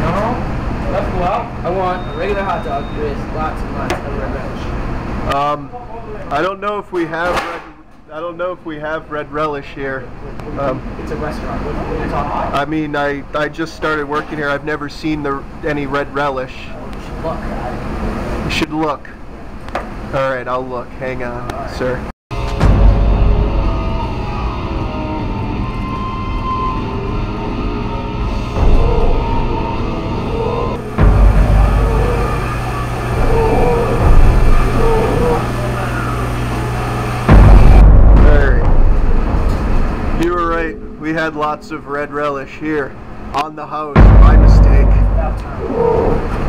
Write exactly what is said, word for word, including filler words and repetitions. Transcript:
No, that's cool. I want a regular hot dog with lots and lots of red relish. Um, I don't know if we have red. I don't know if we have red relish here. Um, it's a restaurant. What are you talking about? I mean, I I just started working here. I've never seen the any red relish. You should look. You should look. All right, I'll look. Hang on, right, sir. You were right. We had lots of red relish here on the house by mistake.